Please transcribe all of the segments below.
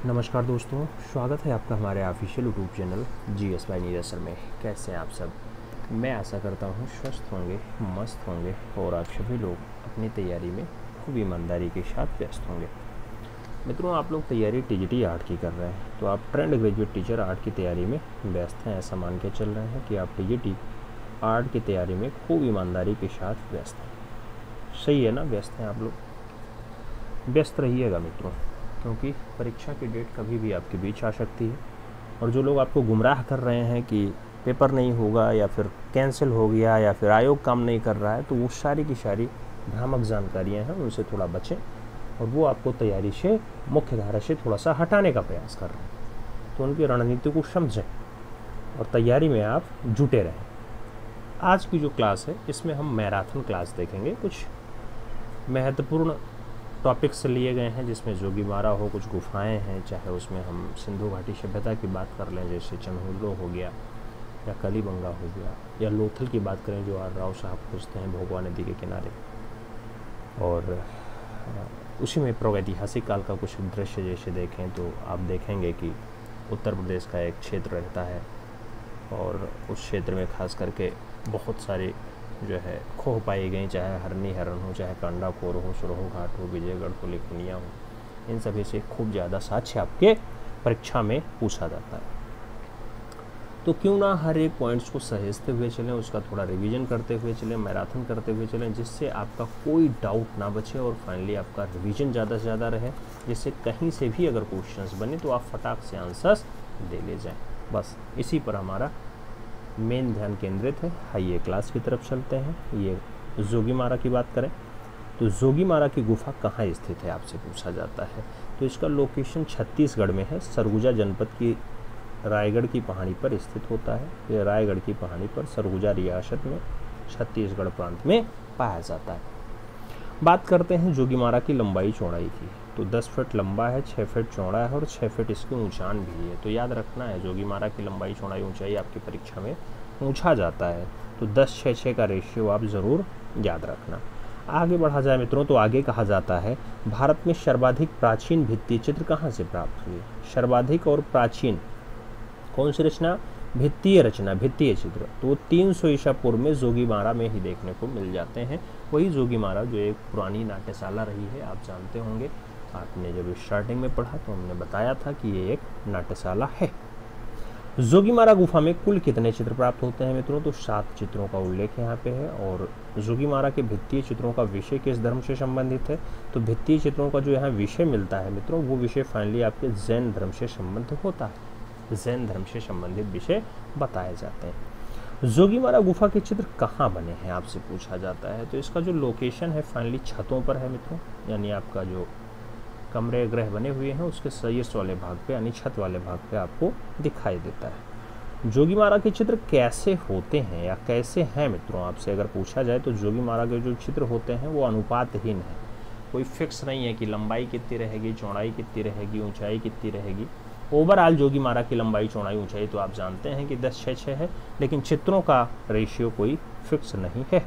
नमस्कार दोस्तों, स्वागत है आपका हमारे official YouTube channel GS by Neeraj sir में। कैसे हैं आप सब? मैं आशा करता हूँ स्वस्थ होंगे, मस्त होंगे और आप सभी लोग अपनी तैयारी में खूब ईमानदारी के साथ व्यस्त होंगे। मित्रों, आप लोग तैयारी TGT आर्ट की कर रहे हैं, तो आप ट्रेंड ग्रेजुएट टीचर आर्ट की तैयारी में व्यस्त हैं। ऐसा मान के चल रहे हैं कि आप TGT आर्ट की तैयारी में खूब ईमानदारी के साथ व्यस्त हैं। सही है ना? व्यस्त हैं आप लोग? व्यस्त रहिएगा मित्रों, क्योंकि परीक्षा की डेट कभी भी आपके बीच आ सकती है। और जो लोग आपको गुमराह कर रहे हैं कि पेपर नहीं होगा या फिर कैंसिल हो गया या फिर आयोग काम नहीं कर रहा है, तो वो सारी की सारी भ्रामक जानकारियां हैं, उनसे थोड़ा बचें। और वो आपको तैयारी से, मुख्य धारा से थोड़ा सा हटाने का प्रयास कर रहे हैं, तो उनकी रणनीति को समझें और तैयारी में आप जुटे रहें। आज की जो क्लास है, इसमें हम मैराथन क्लास देखेंगे। कुछ महत्वपूर्ण टॉपिक्स लिए गए हैं, जिसमें जोगीमारा हो, कुछ गुफाएं हैं, चाहे उसमें हम सिंधु घाटी सभ्यता की बात कर लें, जैसे चन्हुल्लो हो गया या कलीबंगा हो गया, या लोथल की बात करें जो R राव साहब खोजते हैं भोगवा नदी के किनारे। और उसी में प्रागैतिहासिक काल का कुछ दृश्य जैसे देखें तो आप देखेंगे कि उत्तर प्रदेश का एक क्षेत्र रहता है और उस क्षेत्र में खास करके बहुत सारे जो है खोह पाई गई, चाहे हरनी हरण हो, चाहे कांडाखोर हो, सुरहो घाट हो, विजयगढ़ हो, लिखनिया हो। इन सभी से खूब ज़्यादा साक्ष्य आपके परीक्षा में पूछा जाता है। तो क्यों ना हर एक पॉइंट्स को सहेजते हुए चलें, उसका थोड़ा रिवीजन करते हुए चलें, मैराथन करते हुए चलें, जिससे आपका कोई डाउट ना बचे और फाइनली आपका रिवीजन ज़्यादा से ज़्यादा रहे, जिससे कहीं से भी अगर क्वेश्चंस बने तो आप फटाक से आंसर्स दे ले जाएं। बस इसी पर हमारा मेन ध्यान केंद्रित है। आइए क्लास की तरफ चलते हैं। ये जोगीमारा की बात करें तो जोगीमारा की गुफा कहाँ स्थित है, आपसे पूछा जाता है। तो इसका लोकेशन छत्तीसगढ़ में है। सरगुजा जनपद की रायगढ़ की पहाड़ी पर स्थित होता है। यह रायगढ़ की पहाड़ी पर सरगुजा रियासत में छत्तीसगढ़ प्रांत में पाया जाता है। बात करते हैं जोगीमारा की लंबाई चौड़ाई की, तो 10 फीट लंबा है, 6 फीट चौड़ा है और 6 फीट इसकी ऊंचान भी है। तो याद रखना है, जोगीमारा की लंबाई चौड़ाई ऊंचाई आपकी परीक्षा में पूछा जाता है, तो 10-6-6 का रेशियो आप ज़रूर याद रखना। आगे बढ़ा जाए मित्रों, तो आगे कहा जाता है भारत में सर्वाधिक प्राचीन भित्ति चित्र कहाँ से प्राप्त हुए। सर्वाधिक और प्राचीन कौन सी रचना? भित्तीय रचना, भित्तीय चित्र। तो 300 ईसा पूर्व में जोगीमारा में ही देखने को मिल जाते हैं। वही जोगीमारा जो एक पुरानी नाट्यशाला रही है, आप जानते होंगे, आपने जब स्टार्टिंग में पढ़ा तो हमने बताया था कि ये एक नाट्यशाला है। जोगीमारा गुफा में कुल कितने चित्र प्राप्त होते हैं मित्रों? तो 7 चित्रों का उल्लेख यहाँ पे है। और जोगीमारा के भित्तीय चित्रों का विषय किस धर्म से संबंधित है? तो भित्तीय चित्रों का जो यहाँ विषय मिलता है मित्रों, वो विषय फाइनली आपके जैन धर्म से संबंधित होता है। जैन धर्म से संबंधित विषय बताए जाते हैं। जोगीमारा गुफा के चित्र कहाँ बने हैं, आपसे पूछा जाता है। तो इसका जो लोकेशन है फाइनली छतों पर है मित्रों, यानी आपका जो कमरे गृह बने हुए हैं उसके शीर्ष वाले भाग पे, यानी छत वाले भाग पे आपको दिखाई देता है। जोगीमारा के चित्र कैसे होते हैं या कैसे हैं मित्रों, आपसे अगर पूछा जाए तो जोगीमारा के जो चित्र होते हैं वो अनुपातहीन है। कोई फिक्स नहीं है कि लंबाई कितनी रहेगी, चौड़ाई कितनी रहेगी, ऊंचाई कितनी रहेगी। ओवरऑल जोगीमारा की लंबाई चौड़ाई ऊंचाई तो आप जानते हैं कि 10-6-6 है, लेकिन चित्रों का रेशियो कोई फिक्स नहीं है।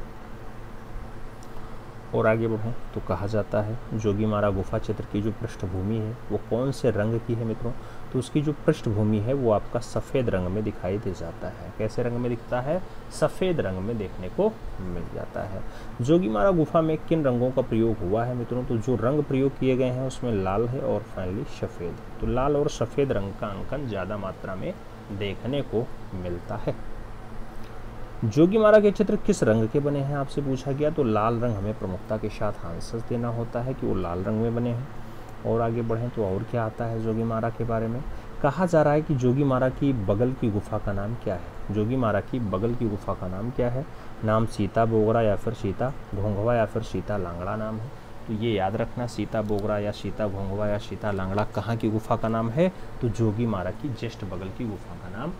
और आगे बढ़ें तो कहा जाता है जोगीमारा गुफा चित्र की जो पृष्ठभूमि है वो कौन से रंग की है मित्रों? तो उसकी जो पृष्ठभूमि है वो आपका सफ़ेद रंग में दिखाई दे जाता है। कैसे रंग में दिखता है? सफ़ेद रंग में देखने को मिल जाता है। जोगीमारा गुफा में किन रंगों का प्रयोग हुआ है मित्रों? तो जो रंग प्रयोग किए गए हैं उसमें लाल है और फाइनली सफ़ेद। तो लाल और सफ़ेद रंग का अंकन ज़्यादा मात्रा में देखने को मिलता है। जोगीमारा के चित्र किस रंग के बने हैं, आपसे पूछा गया। तो लाल रंग हमें प्रमुखता के साथ आंसर देना होता है कि वो लाल रंग में बने हैं। और आगे बढ़ें तो और क्या आता है जोगीमारा के बारे में? कहा जा रहा है कि जोगीमारा की बगल की गुफा का नाम क्या है? जोगीमारा की बगल की गुफा का नाम क्या है? नाम सीता बोगरा या फिर सीता घोंघवा या फिर सीता लांगड़ा नाम है। तो ये याद रखना, सीता बोगरा या सीता घोंघवा या सीता लांगड़ा कहाँ की गुफा का नाम है? तो जोगीमारा की जस्ट बगल की गुफा का नाम।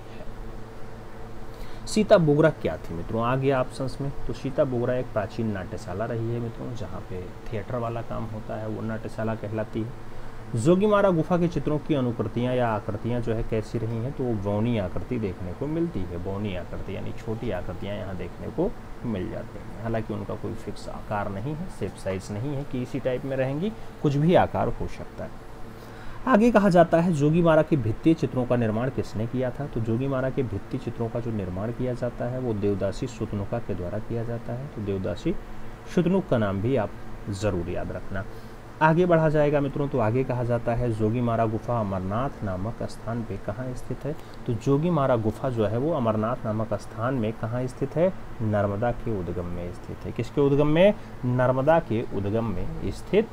सीता बोगरा क्या थी मित्रों? आ गया ऑप्शंस में। तो सीता बोगरा एक प्राचीन नाट्यशाला रही है मित्रों, जहाँ पे थिएटर वाला काम होता है, वो नाट्यशाला कहलाती है। जोगीमारा गुफा के चित्रों की अनुकृतियाँ या आकृतियाँ जो है कैसी रही हैं? तो वो बौनी आकृति देखने को मिलती है। बौनी आकृति यानी छोटी आकृतियाँ यहाँ देखने को मिल जाती हैं। हालांकि उनका कोई फिक्स आकार नहीं है, शेप साइज नहीं है कि इसी टाइप में रहेंगी, कुछ भी आकार हो सकता है। आगे कहा जाता है जोगीमारा के भित्ति चित्रों का निर्माण किसने किया था? तो जोगीमारा के भित्ति चित्रों का जो निर्माण किया जाता है वो देवदासी शुतनुका के द्वारा किया जाता है। तो देवदासी शुतनुक का नाम भी आप ज़रूर याद रखना। आगे बढ़ा जाएगा मित्रों, तो आगे कहा जाता है जोगीमारा गुफा अमरनाथ नामक स्थान पे कहाँ स्थित है? तो जोगीमारा गुफा जो है वो अमरनाथ नामक स्थान में कहाँ स्थित है? नर्मदा के उद्गम में स्थित है। किसके उद्गम में? नर्मदा के उद्गम में स्थित।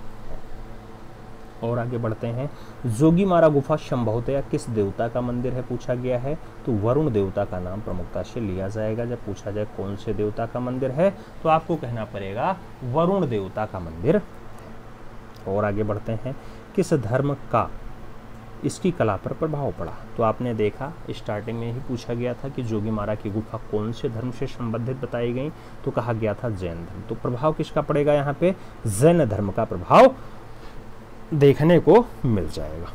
और आगे बढ़ते हैं, जोगीमारा गुफा संभवतया किस देवता का मंदिर है पूछा गया है? तो वरुण देवता का नाम प्रमुखता से लिया जाएगा। जब पूछा जाए कौन से देवता का मंदिर है तो आपको कहना पड़ेगा वरुण देवता का मंदिर। और आगे बढ़ते हैं, किस धर्म का इसकी कला पर प्रभाव पड़ा? तो आपने देखा स्टार्टिंग में ही पूछा गया था कि जोगीमारा की गुफा कौन से धर्म से संबंधित बताई गई, तो कहा गया था जैन धर्म। तो प्रभाव किसका पड़ेगा यहाँ पे? जैन धर्म का प्रभाव देखने को मिल जाएगा।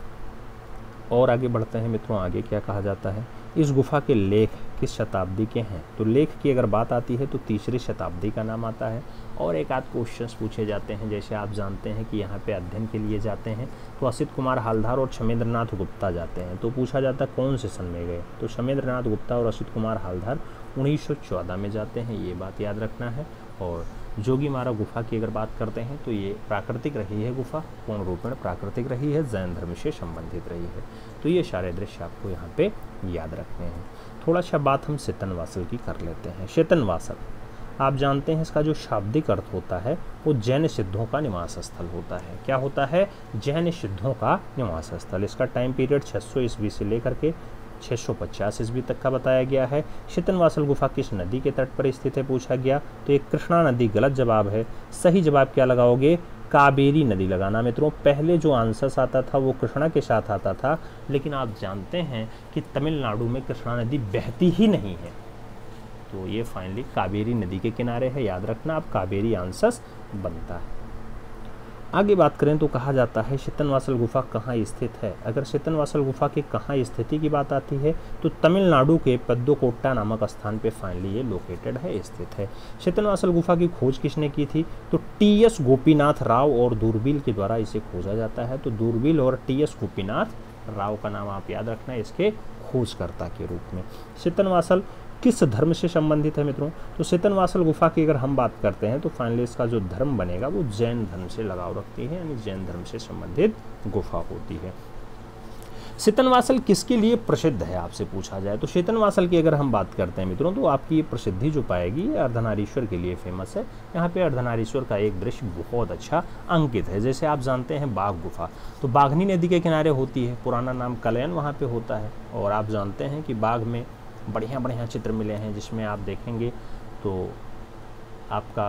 और आगे बढ़ते हैं मित्रों, आगे क्या कहा जाता है? इस गुफा के लेख किस शताब्दी के हैं? तो लेख की अगर बात आती है तो 3री शताब्दी का नाम आता है। और एक आध क्वेश्चंस पूछे जाते हैं, जैसे आप जानते हैं कि यहाँ पे अध्ययन के लिए जाते हैं तो असित कुमार हालधार और क्षमेंद्रनाथ गुप्ता जाते हैं। तो पूछा जाता है कौन से सन में गए? तो क्षमेंद्रनाथ गुप्ता और असित कुमार हालधार 1914 में जाते हैं, ये बात याद रखना है। और जोगीमारा गुफा की अगर बात करते हैं तो ये प्राकृतिक रही है गुफा, पूर्ण रूप में प्राकृतिक रही है, जैन धर्म से संबंधित रही है। तो ये सारे दृश्य आपको यहाँ पे याद रखने हैं। थोड़ा सा बात हम शेतनवासल की कर लेते हैं। शेतनवासल आप जानते हैं इसका जो शाब्दिक अर्थ होता है वो जैन सिद्धों का निवास स्थल होता है। क्या होता है? जैन सिद्धों का निवास स्थल। इसका टाइम पीरियड 600 ईस्वी से लेकर के 650 ईस्वी तक का बताया गया है। शेतनवासल गुफा किस नदी के तट पर स्थित है पूछा गया? तो एक कृष्णा नदी गलत जवाब है। सही जवाब क्या लगाओगे? कावेरी नदी लगाना मित्रों। पहले जो आंसर आता था वो कृष्णा के साथ आता था, लेकिन आप जानते हैं कि तमिलनाडु में कृष्णा नदी बहती ही नहीं है, तो ये फाइनली कावेरी नदी के किनारे है। याद रखना, आप कावेरी आंसर बनता है। आगे बात करें तो कहा जाता है शेतनवासल गुफा कहाँ स्थित है? अगर शेतनवासल गुफा के कहाँ स्थिति की बात आती है तो तमिलनाडु के पद्दोकोट्टा नामक स्थान पे फाइनली ये लोकेटेड है, स्थित है। शेतनवासल गुफा की खोज किसने की थी? तो टी.एस. गोपीनाथ राव और दूरबील के द्वारा इसे खोजा जाता है। तो दूरबील और टी.एस. गोपीनाथ राव का नाम आप याद रखना है इसके खोजकर्ता के रूप में। शेतनवासल किस धर्म से संबंधित है मित्रों? तो शेतनवासल गुफा की अगर हम बात करते हैं तो फाइनली इसका जो धर्म बनेगा वो जैन धर्म से लगाव रखती है, यानी जैन धर्म से संबंधित गुफा होती है। शेतनवासल किसके लिए प्रसिद्ध है आपसे पूछा जाए? तो शेतनवासल की अगर हम बात करते हैं मित्रों तो आपकी ये प्रसिद्धि जो पाएगी ये अर्धनारीश्वर के लिए फेमस है। यहाँ पे अर्धनारीश्वर का एक दृश्य बहुत अच्छा अंकित है। जैसे आप जानते हैं बाघ गुफा तो बाघनी नदी के किनारे होती है, पुराना नाम कलयन वहाँ पे होता है। और आप जानते हैं कि बाघ में बढ़िया बढ़िया चित्र मिले हैं, जिसमें आप देखेंगे तो आपका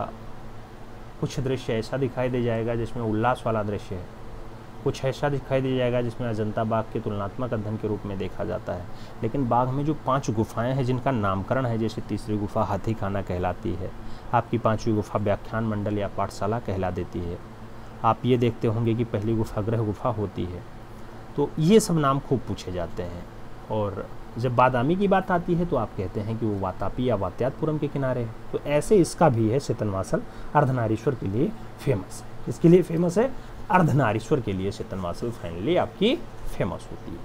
कुछ दृश्य ऐसा दिखाई दे जाएगा जिसमें उल्लास वाला दृश्य है, कुछ ऐसा दिखाई दे जाएगा जिसमें अजंता बाघ के तुलनात्मक अध्ययन के रूप में देखा जाता है। लेकिन बाघ में जो 5 गुफाएं हैं जिनका नामकरण है, जैसे 3री गुफा हाथी खाना कहलाती है, आपकी 5वीं गुफा व्याख्यान मंडल या पाठशाला कहला देती है, आप ये देखते होंगे कि पहली गुफा ग्रह गुफा होती है। तो ये सब नाम खूब पूछे जाते हैं। और जब बादामी की बात आती है तो आप कहते हैं कि वो वातापी या वात्यातपुरम के किनारे है। तो ऐसे इसका भी है शेतनवासल अर्धनारीश्वर के लिए फेमस है। इसके लिए फेमस है अर्धनारीश्वर के लिए शेतनवासल फाइनली आपकी फेमस होती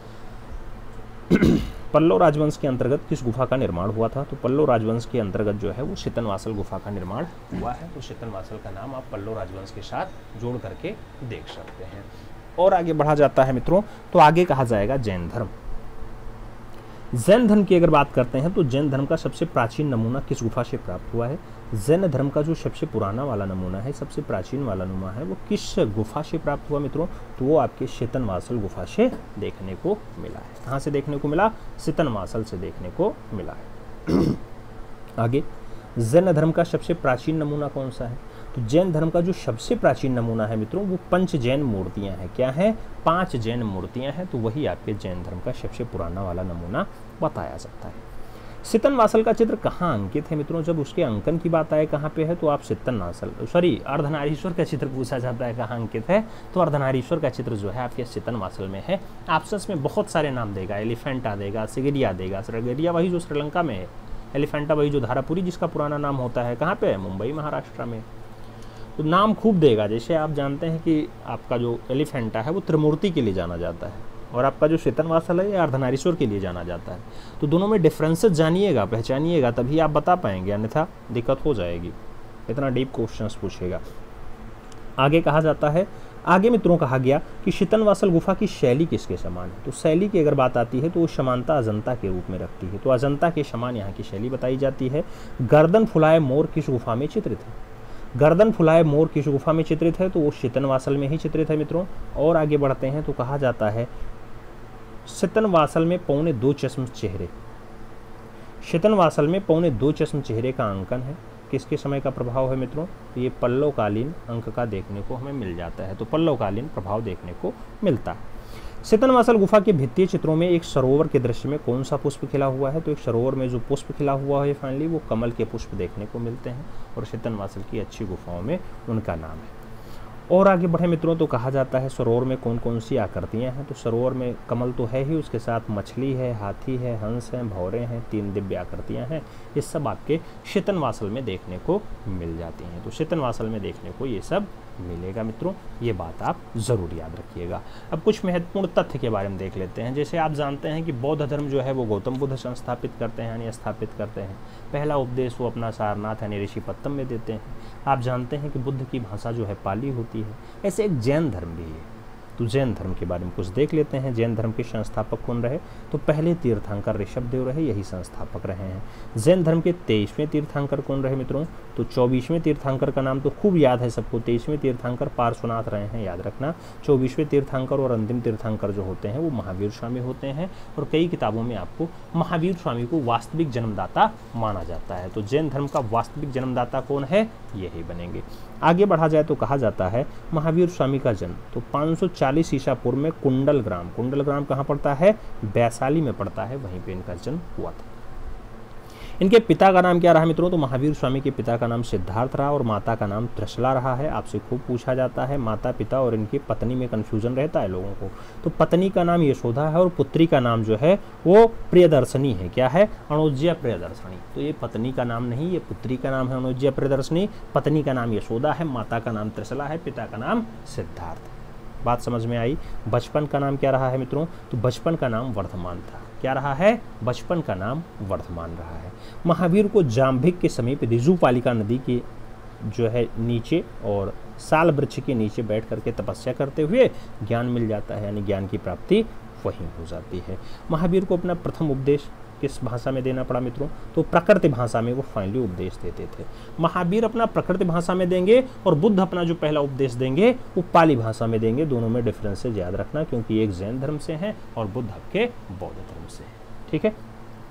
है। पल्लव राजवंश के अंतर्गत किस गुफा का निर्माण हुआ था? तो पल्लव राजवंश के अंतर्गत जो है वो शेतनवासल गुफा का निर्माण हुआ है। तो शेतनवासल का नाम आप पल्लव राजवंश के साथ जोड़ करके देख सकते हैं। और आगे बढ़ा जाता है मित्रों, तो आगे कहा जाएगा जैन धर्म। जैन धर्म की अगर बात करते हैं तो जैन धर्म का सबसे प्राचीन नमूना किस गुफा से प्राप्त हुआ है? जैन धर्म का जो सबसे पुराना वाला नमूना है, सबसे प्राचीन वाला नमूना है, वो किस गुफा से प्राप्त हुआ मित्रों? तो वो आपके शेतनवासल गुफा से देखने को मिला है। कहाँ से देखने को मिला? शेतनवासल से देखने को मिला है। आगे, जैन धर्म का सबसे प्राचीन नमूना कौन सा है? तो जैन धर्म का जो सबसे प्राचीन नमूना है मित्रों वो 5 जैन मूर्तियां हैं। क्या है? 5 जैन मूर्तियां हैं। तो वही आपके जैन धर्म का सबसे पुराना वाला नमूना बताया जाता है। शेतनवासल का चित्र कहाँ अंकित है मित्रों? जब उसके अंकन की बात आए कहाँ पे है तो आप अर्धनारीश्वर का चित्र पूछा जाता है कहाँ अंकित है, तो अर्धनारीश्वर का चित्र जो है आपके शेतनवासल में है। ऑप्शंस में बहुत सारे नाम देगा, एलिफेंटा देगा, सिगरिया देगा। सिगरिया वही जो श्रीलंका में है, एलिफेंटा वही जो धारापुरी जिसका पुराना नाम होता है, कहाँ पे है? मुंबई महाराष्ट्र में। तो नाम खूब देगा। जैसे आप जानते हैं कि आपका जो एलिफेंटा है वो त्रिमूर्ति के लिए जाना जाता है, और आपका जो शीतनवासल है ये अर्धनारीश्वर के लिए जाना जाता है। तो दोनों में डिफरेंसेस जानिएगा, पहचानिएगा, तभी आप बता पाएंगे, अन्यथा दिक्कत हो जाएगी। इतना डीप क्वेश्चंस पूछेगा। आगे कहा जाता है, आगे मित्रों कहा गया कि शीतनवासल गुफा की शैली किसके समान है। तो शैली की अगर बात आती है तो वो समानता अजंता के रूप में रखती है। तो अजंता के समान यहाँ की शैली बताई जाती है। गर्दन फुलाए मोर किस गुफा में चित्रित है? गर्दन फुलाए मोर किस गुफा में चित्रित है? तो वो शीतनवासल में ही चित्रित है मित्रों। और आगे बढ़ते हैं तो कहा जाता है शीतनवासल में 2.25 चश्म चेहरे, शीतनवासल में 2.25 चश्म चेहरे का अंकन है। किसके समय का प्रभाव है मित्रों? तो ये पल्लवकालीन अंक का देखने को हमें मिल जाता है। तो पल्लवकालीन प्रभाव देखने को मिलता है। शीतनवासल गुफा के भित्तीय चित्रों में एक सरोवर के दृश्य में कौन सा पुष्प खिला हुआ है? तो एक सरोवर में जो पुष्प खिला हुआ है फाइनली वो कमल के पुष्प देखने को मिलते हैं, और शीतनवासल की अच्छी गुफाओं में उनका नाम है। और आगे बढ़े मित्रों तो कहा जाता है सरोवर में कौन कौन सी आकृतियां हैं। तो सरोवर में कमल तो है ही, उसके साथ मछली है, हाथी है, हंस है, भौरे हैं, 3 दिव्य आकृतियां हैं। ये सब आपके शीतनवासल में देखने को मिल जाती हैं। तो शीतनवासल में देखने को ये सब मिलेगा मित्रों, ये बात आप ज़रूर याद रखिएगा। अब कुछ महत्वपूर्ण तथ्य के बारे में देख लेते हैं। जैसे आप जानते हैं कि बौद्ध धर्म जो है वो गौतम बुद्ध संस्थापित करते हैं, यानी स्थापित करते हैं। पहला उपदेश वो अपना सारनाथ यानी ऋषिपत्तम में देते हैं। आप जानते हैं कि बुद्ध की भाषा जो है पाली होती है। ऐसे एक जैन धर्म भी है। तो जैन धर्म के बारे में कुछ देख लेते हैं। जैन धर्म के संस्थापक कौन रहे? तो पहले तीर्थंकर ऋषभदेव रहे, यही संस्थापक रहे हैं। जैन धर्म के 23वें तीर्थंकर कौन रहे मित्रों? तो 24वें तीर्थंकर का नाम तो खूब याद है सबको। 23वें तीर्थंकर पार्श्वनाथ रहे हैं, याद रखना। 24वें तीर्थंकर और अंतिम तीर्थंकर जो होते हैं वो महावीर स्वामी होते हैं, और कई किताबों में आपको महावीर स्वामी को वास्तविक जन्मदाता माना जाता है। तो जैन धर्म का वास्तविक जन्मदाता कौन है? यही बनेंगे। आगे बढ़ा जाए तो कहा जाता है महावीर स्वामी का जन्म तो 540 ईसा पूर्व में कुंडल ग्राम कहाँ पड़ता है? वैशाली में पड़ता है, वहीं पे इनका जन्म हुआ था। इनके पिता का नाम क्या रहा मित्रों? तो महावीर स्वामी के पिता का नाम सिद्धार्थ रहा, और माता का नाम त्रिशला रहा है। आपसे खूब पूछा जाता है माता पिता और इनकी पत्नी में कन्फ्यूजन रहता है लोगों को। तो पत्नी का नाम यशोदा है, और पुत्री का नाम जो है वो प्रियदर्शनी है। क्या है? अणुज्या प्रियदर्शनी। तो ये पत्नी का नाम नहीं, ये पुत्री का नाम है अणुज्या प्रियदर्शनी। पत्नी का नाम यशोदा है, माता का नाम त्रिशला है, पिता का नाम सिद्धार्थ। बात समझ में आई। बचपन का नाम क्या रहा है मित्रों? तो बचपन का नाम वर्धमान था। क्या रहा है? बचपन का नाम वर्धमान रहा है। महावीर को जाम्भिक के समीप ऋजुपालिका नदी के जो है नीचे और साल वृक्ष के नीचे बैठ करके तपस्या करते हुए ज्ञान मिल जाता है, यानी ज्ञान की प्राप्ति वहीं हो जाती है। महावीर को अपना प्रथम उपदेश किस भाषा में देना पड़ा मित्रों? तो प्रकृति भाषा में वो फाइनली उपदेश देते थे। महावीर अपना प्रकृति भाषा में देंगे, और बुद्ध अपना जो पहला उपदेश देंगे वो पाली भाषा में देंगे। दोनों में डिफरेंसेस याद रखना, क्योंकि एक जैन धर्म से है और बुद्ध आपके बौद्ध धर्म से है। ठीक है।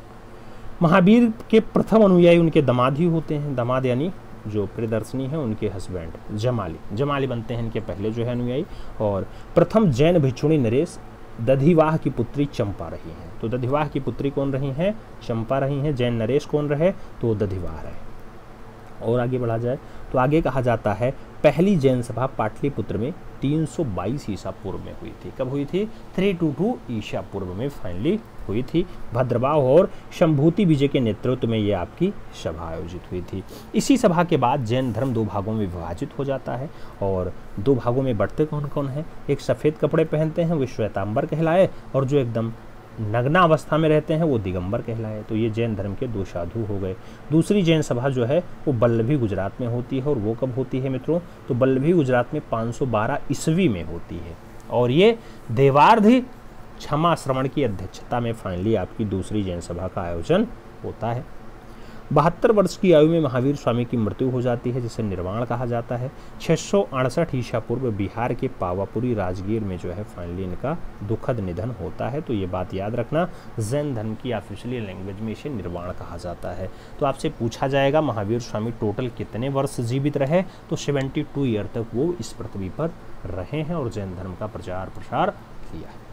महावीर के प्रथम अनुयायी उनके दामाद ही होते हैं। दामाद यानी जो प्रियदर्शनी है उनके हस्बैंड जमाली बनते हैं इनके पहले जो है अनुयायी। और प्रथम जैन भिक्षुणी नरेश दधिवाह की पुत्री चंपा रही हैं। तो दधिवाह की पुत्री कौन रही हैं? चंपा रही हैं। जैन नरेश कौन रहे? तो दधिवाह रहे। और आगे बढ़ा जाए तो आगे कहा जाता है पहली जैन सभा पाटलिपुत्र में 322 ईसा पूर्व में हुई थी। कब हुई थी? 322 ईसा पूर्व में फाइनली हुई थी। भद्रभाव और शंभूति विजय के नेतृत्व में ये आपकी सभा आयोजित हुई थी। इसी सभा के बाद जैन धर्म 2 भागों में विभाजित हो जाता है, और 2 भागों में बढ़ते कौन कौन है? एक सफ़ेद कपड़े पहनते हैं वो श्वेतांबर कहलाए, और जो एकदम नग्ना अवस्था में रहते हैं वो दिगंबर कहलाए। तो ये जैन धर्म के 2 साधु हो गए। दूसरी जैन सभा जो है वो बल्लभी गुजरात में होती है, और वो कब होती है मित्रों? तो बल्लभी गुजरात में 512 ईस्वी में होती है, और ये देवार्धि क्षमा श्रवण की अध्यक्षता में फाइनली आपकी दूसरी जैन सभा का आयोजन होता है। 72 वर्ष की आयु में महावीर स्वामी की मृत्यु हो जाती है, जिसे निर्वाण कहा जाता है। 668 ईसा पूर्व बिहार के पावापुरी राजगीर में जो है फाइनली इनका दुखद निधन होता है। तो ये बात याद रखना, जैन धर्म की ऑफिशियल लैंग्वेज में इसे निर्वाण कहा जाता है। तो आपसे पूछा जाएगा महावीर स्वामी टोटल कितने वर्ष जीवित रहे? तो 72 ईयर तक वो इस पृथ्वी पर रहे हैं और जैन धर्म का प्रचार प्रसार किया है।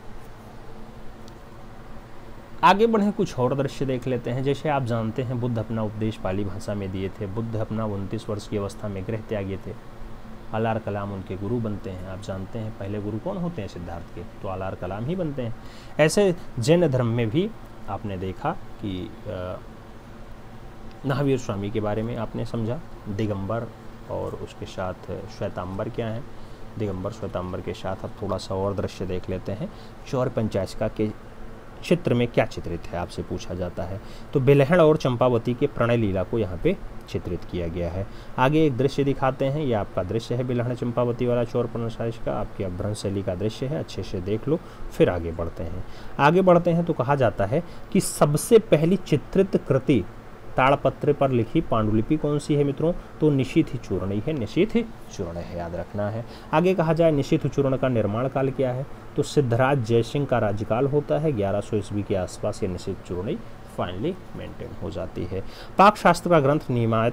आगे बढ़े कुछ और दृश्य देख लेते हैं। जैसे आप जानते हैं बुद्ध अपना उपदेश पाली भाषा में दिए थे। बुद्ध अपना 29 वर्ष की अवस्था में गृह त्यागी थे। अलार कलाम उनके गुरु बनते हैं। आप जानते हैं पहले गुरु कौन होते हैं सिद्धार्थ के? तो अलार कलाम ही बनते हैं। ऐसे जैन धर्म में भी आपने देखा कि महावीर स्वामी के बारे में आपने समझा, दिगंबर और उसके साथ श्वेतांबर क्या है, दिगंबर श्वेतांबर के साथ अब थोड़ा सा और दृश्य देख लेते हैं। चौर पंचायत के चित्र में क्या चित्रित है, आपसे पूछा जाता है। तो बेलहड़ और चंपावती के प्रणय लीला को यहाँ पे चित्रित किया गया है। आगे एक दृश्य दिखाते हैं, ये आपका दृश्य है बेलहड़ चंपावती वाला चौर पंचायत का, आपकी अपभ्रंश शैली का दृश्य है, अच्छे से देख लो। फिर आगे बढ़ते हैं तो कहा जाता है कि सबसे पहली चित्रित कृति ताड़पत्र पर लिखी पांडुलिपि कौन सी है मित्रों, तो निशीथ चूर्ण है, निशीथ चूर्ण है, याद रखना है। आगे कहा जाए निशीथ चूर्ण का निर्माण काल क्या है, तो सिद्धराज जयसिंह का राज्यकाल होता है, 1100 ईस्वी के आसपास ये निशीथ चूर्ण फाइनली मेंटेन हो जाती है। पाक शास्त्र का ग्रंथ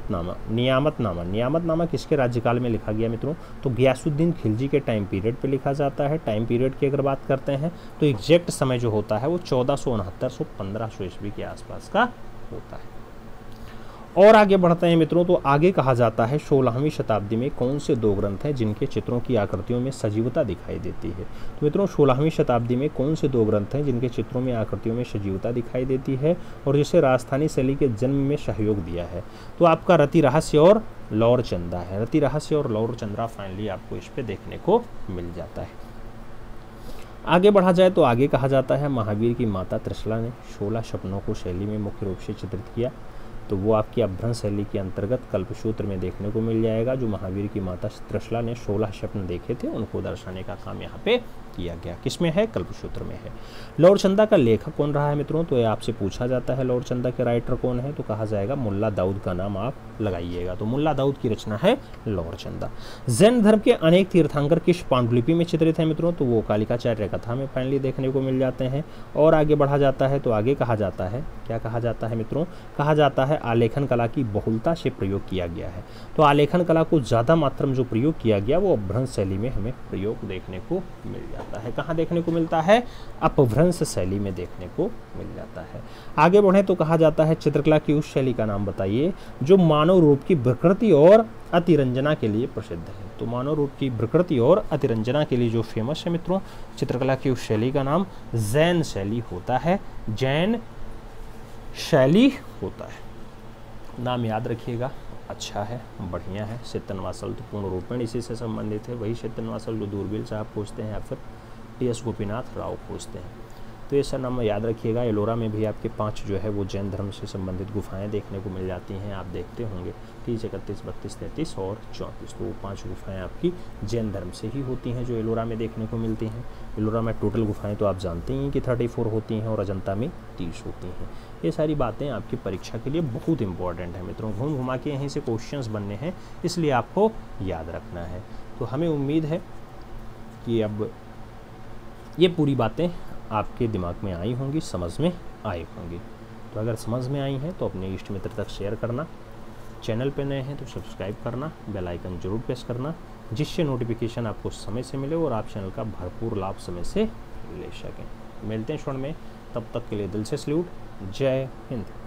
नियामतनामा किसके राज्यकाल में लिखा गया मित्रों, तो गयासुद्दीन खिलजी के टाइम पीरियड पे लिखा जाता है। टाइम पीरियड की अगर बात करते हैं तो एग्जैक्ट समय जो होता है वो 1469 1500 ईस्वी के आसपास का होता है। और आगे बढ़ते हैं मित्रों, तो आगे कहा जाता है 16वीं शताब्दी में कौन से दो ग्रंथ हैं जिनके चित्रों की आकृतियों में सजीवता दिखाई देती है। तो मित्रों 16वीं शताब्दी में कौन से दो ग्रंथ हैं जिनके चित्रों में आकृतियों में सजीवता दिखाई देती है और जिसे राजस्थानी शैली के जन्म में सहयोग दिया है, तो आपका रति रहस्य और लौर चंदा है। रति रहस्य और लौर चंद्रा फाइनली आपको इस पे देखने को मिल जाता है। आगे बढ़ा जाए तो आगे कहा जाता है महावीर की माता त्रिशला ने 16 सपनों को शैली में मुख्य रूप से चित्रित किया, तो वो आपकी अपभ्रंश शैली के अंतर्गत कल्पसूत्र में देखने को मिल जाएगा। जो महावीर की माता त्रिशला ने 16 स्वप्न देखे थे उनको दर्शाने का काम यहाँ पे किया गया। किसमें है, कल्पसूत्र में है। लौरचंदा का लेखक कौन रहा है मित्रों, तो ये आपसे पूछा जाता है लौरचंदा के राइटर कौन है, तो कहा जाएगा मुल्ला दाऊद का नाम आप लगाइएगा। तो मुल्ला दाऊद की रचना है लौरचंदा। जैन धर्म के अनेक तीर्थंकर किस पांडुलिपि में चित्रित है मित्रों, तो वो कालिकाचार्य कथा में फाइनली देखने को मिल जाते हैं। और आगे बढ़ा जाता है तो आगे कहा जाता है, क्या कहा जाता है मित्रों, कहा जाता है आलेखन कला की बहुलता से प्रयोग किया गया है। तो आलेखन कला को ज़्यादा मात्रा में जो प्रयोग किया गया वो अपभ्रंश शैली में हमें प्रयोग देखने को मिल जाता है। कहाँ देखने को मिलता है, अपभ्रंश शैली में देखने को मिल जाता है। आगे बढ़े तो कहा जाता है चित्रकला की उस शैली का नाम बताइए जो मानव रूप की विकृति और अतिरंजना के लिए प्रसिद्ध है। तो मानव रूप की विकृति और अतिरंजना के लिए जो फेमस है मित्रों चित्रकला की उस शैली का नाम जैन शैली होता है, जैन शैली होता है। नाम याद रखिएगा, अच्छा है, बढ़िया है। सित्तनवासल तो पूर्ण रूपेण इसी से संबंधित है, वही सित्तनवासल जो दूरबील साहब खोजते हैं या फिर टी.एस. गोपीनाथ राव खोजते हैं। तो ये सब नाम याद रखिएगा। एलोरा में भी आपके 5 जो है वो जैन धर्म से संबंधित गुफाएं देखने को मिल जाती हैं, आप देखते होंगे 30, 31, 32, 33 और 34। तो वो 5 गुफाएं आपकी जैन धर्म से ही होती हैं जो एलोरा में देखने को मिलती हैं। एलोरा में टोटल गुफाएं तो आप जानते हैं कि 34 होती हैं और अजंता में 30 होती हैं। ये सारी बातें आपकी परीक्षा के लिए बहुत इंपॉर्टेंट है मित्रों, घूम घुमा के यहीं से क्वेश्चंस बनने हैं, इसलिए आपको याद रखना है। तो हमें उम्मीद है कि अब ये पूरी बातें आपके दिमाग में आई होंगी, समझ में आई होंगी। तो अगर समझ में आई हैं तो अपने इष्ट मित्र तक शेयर करना, चैनल पे नए हैं तो सब्सक्राइब करना, बेल आइकन जरूर प्रेस करना, जिससे नोटिफिकेशन आपको समय से मिले और आप चैनल का भरपूर लाभ समय से ले सकें। मिलते हैं क्षण में, तब तक के लिए दिल से सैल्यूट। जय हिंद।